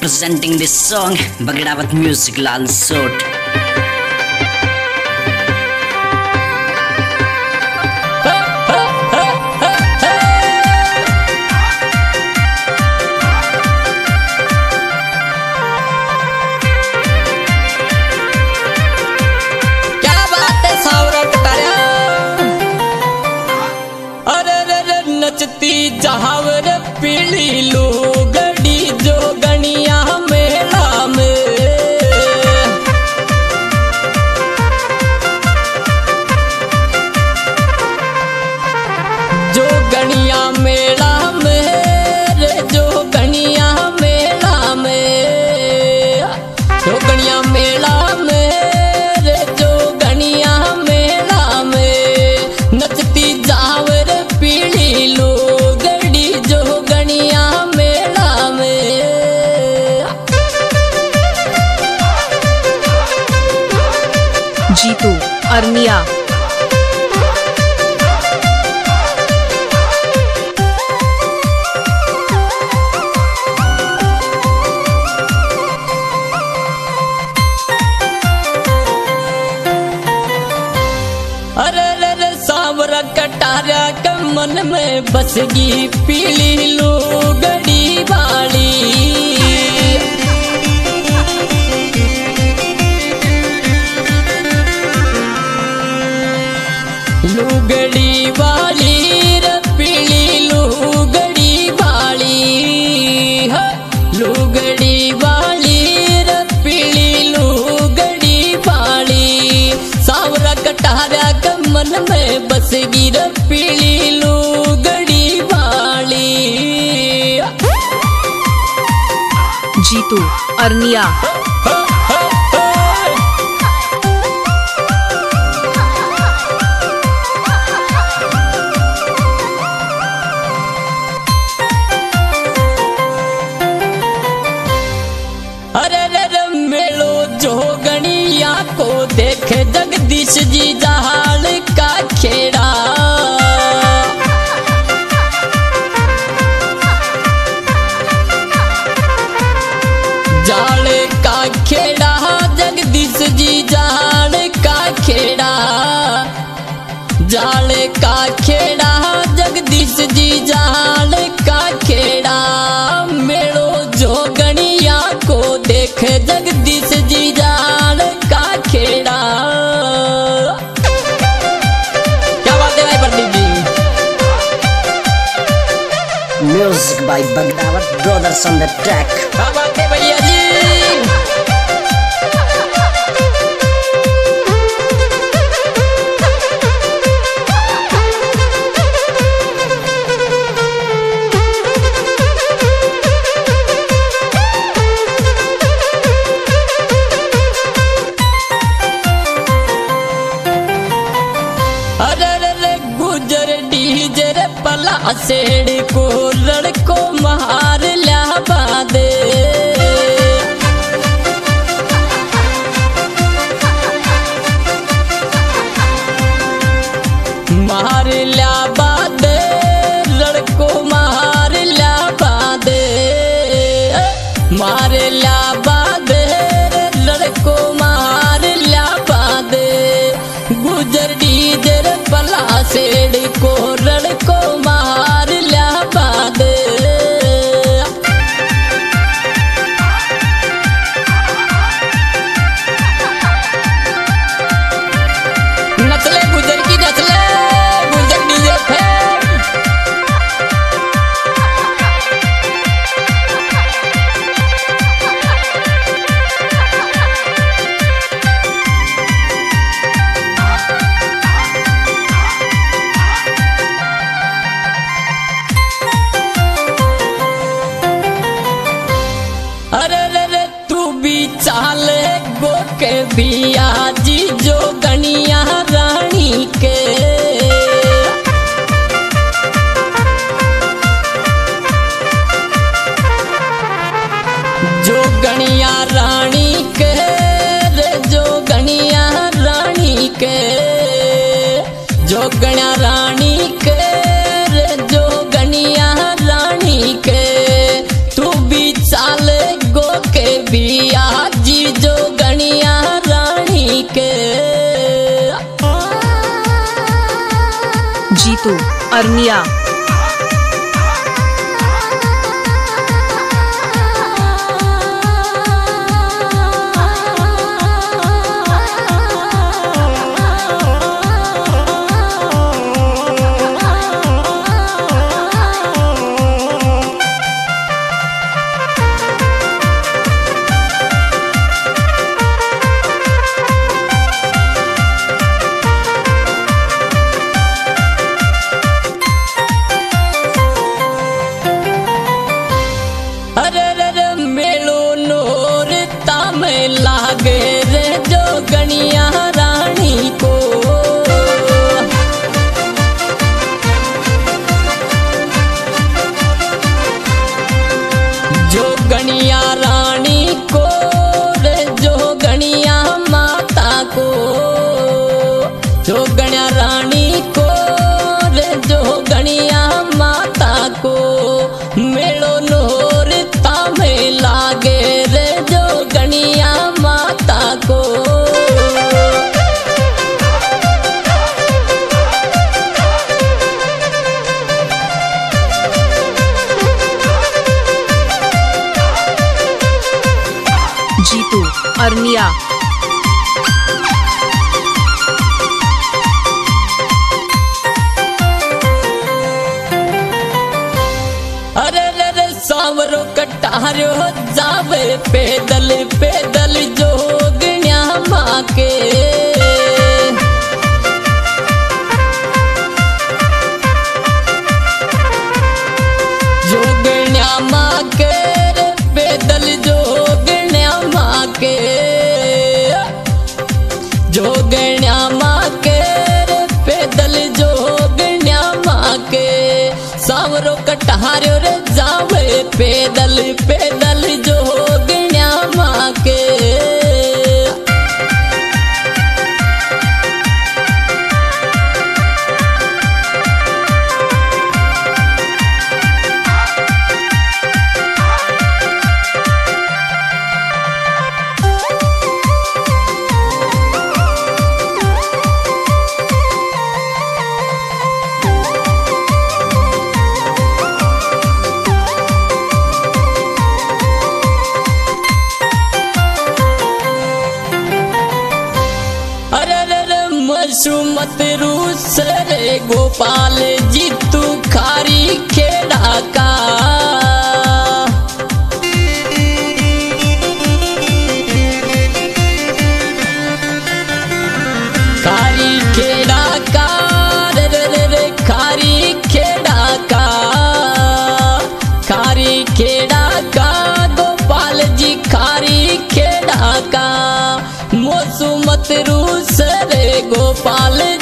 presenting this song Bagdawat Music Lal Sot. जहावर पीली लुगड़ी जो गणिया मेला में जो गणिया मेला में रे जो गणिया मेला में जो गणिया मेला में रे जो गणिया मेला में नचती जहावर पीली लुगड़ी जो गणिया मेला में। जीतू अरनिया अरे रे सांवरा कटारा के मन में बसगी पीली लुगड़ी वाली लुगड़ी वाली रे पीली लुगड़ी वाली लुगड़ी वाली रे पीली लुगड़ी वाली सांवरा कटारा के मन में बसगी रे पीली लुगड़ी वाली। जीतू अरनिया अरे रे मेलो जो गणिया को देखे जगदीश जी जहाल का खेड़ा जाल का खेड़ा जगदीश जी जाल का खेड़ा जाल का खेड़ा जगदीश जी जाल का खेड़ा मेलो जो गणिया को देखे जगदीश जी जाल का खेड़ा। क्या बात है भाई पंडित जी। Music by Bagdawat Brothers on the track. क्या बात है भैया जी। गुजर डीजर पला सेड़ को लड़को मार ल्या बादे मार ल्या बादे लड़को मार ल्या बादे मार ल्या बादे लड़को मार ल्या बादे गुजर डीजर पला सेड़ को लड़को मार ल्या बादे। नचले गुजर की नचले गुजर डीजे पे चाले गो के बिया जी जो गणिया रानी के जो गणिया रानी के रे जो गणिया रानी के जो गणिया रानी के रे जो गणिया रानी के तू भी चाले गो अरनिया। लागे रे जोगणिया रानी को, जोगणिया रानी को रे जोगणिया माता को, जोगणिया रानी को रे जोगणिया माता को, मेलो नोर तामे लागे रे जोगणिया माता को। जीतू अरनिया। अरे रे रे सावरो कटारो जावे पैदल पैदल जोगण्या माँ के, जोगण्या माँ के रे पैदल जोगण्या माँ के, जोगण्या माँ के रे पैदल जोगण्या माँ के, सावरो कटारो रे जावे पैदल पैदल जोगण्या माँ के। सुमत रूस रे गोपाल जी तू खारी खेड़ा का, खारी खेड़ा का रे रे रे खारी खेड़ा का, खारी खेड़ा का गोपाल जी खारी खेड़ा का, मोसुमत रूस रे गोपाल